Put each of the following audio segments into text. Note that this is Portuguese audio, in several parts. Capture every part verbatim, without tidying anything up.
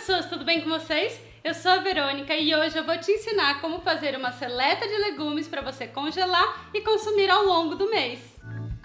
pessoas, tudo bem com vocês? Eu sou a Verônica e hoje eu vou te ensinar como fazer uma seleta de legumes para você congelar e consumir ao longo do mês.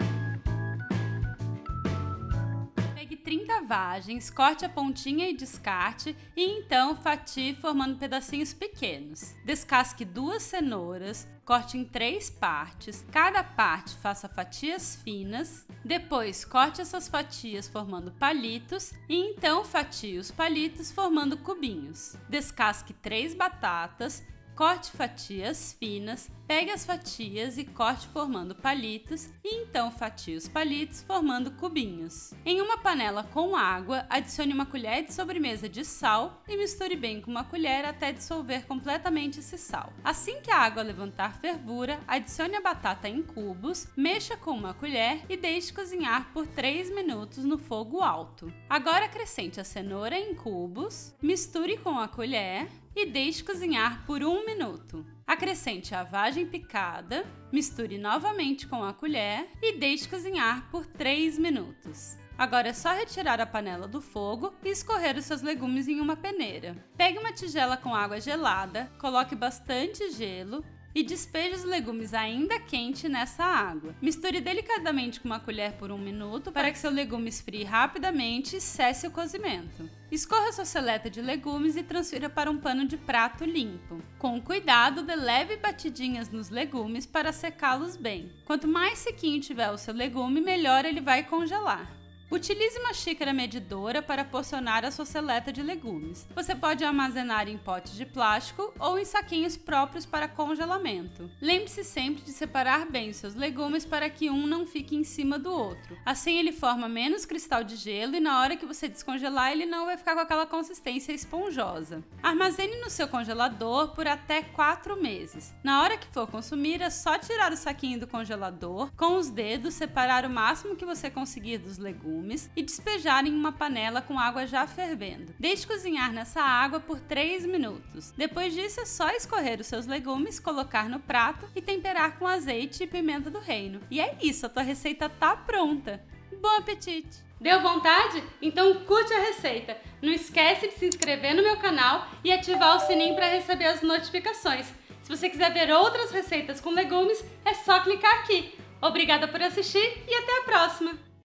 Pegue trinta vagens, corte a pontinha e descarte e então fatie formando pedacinhos pequenos. Descasque duas cenouras, corte em três partes, cada parte faça fatias finas, depois corte essas fatias formando palitos e então fatie os palitos formando cubinhos. Descasque três batatas, corte fatias finas, pegue as fatias e corte formando palitos e então fatie os palitos formando cubinhos. Em uma panela com água, adicione uma colher de sobremesa de sal e misture bem com uma colher até dissolver completamente esse sal. Assim que a água levantar fervura, adicione a batata em cubos, mexa com uma colher e deixe cozinhar por três minutos no fogo alto. Agora acrescente a cenoura em cubos, misture com a colher e deixe cozinhar por um minuto. Acrescente a vagem picada, misture novamente com a colher e deixe cozinhar por três minutos. Agora é só retirar a panela do fogo e escorrer os seus legumes em uma peneira. Pegue uma tigela com água gelada, coloque bastante gelo e despeje os legumes ainda quente nessa água. Misture delicadamente com uma colher por um minuto para que seu legume esfrie rapidamente e cesse o cozimento. Escorra sua seleta de legumes e transfira para um pano de prato limpo. Com cuidado, dê leve batidinhas nos legumes para secá-los bem. Quanto mais sequinho tiver o seu legume, melhor ele vai congelar. Utilize uma xícara medidora para porcionar a sua seleta de legumes. Você pode armazenar em potes de plástico ou em saquinhos próprios para congelamento. Lembre-se sempre de separar bem os seus legumes para que um não fique em cima do outro. Assim ele forma menos cristal de gelo e na hora que você descongelar ele não vai ficar com aquela consistência esponjosa. Armazene no seu congelador por até quatro meses. Na hora que for consumir é só tirar o saquinho do congelador, com os dedos separar o máximo que você conseguir dos legumes e despejar em uma panela com água já fervendo. Deixe cozinhar nessa água por três minutos. Depois disso é só escorrer os seus legumes, colocar no prato e temperar com azeite e pimenta do reino. E é isso, a tua receita tá pronta! Bom apetite! Deu vontade? Então curte a receita! Não esquece de se inscrever no meu canal e ativar o sininho para receber as notificações. Se você quiser ver outras receitas com legumes, é só clicar aqui. Obrigada por assistir e até a próxima!